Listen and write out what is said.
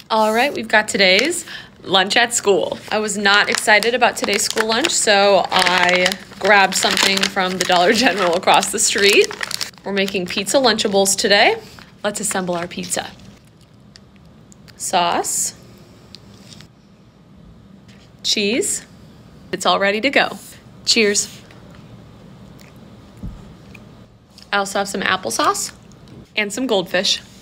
All right, we've got today's lunch at school. I was not excited about today's school lunch, so I grabbed something from the Dollar General across the street. We're making pizza Lunchables today. Let's assemble our pizza. Sauce, cheese. It's all ready to go. Cheers. I also have some applesauce and some goldfish.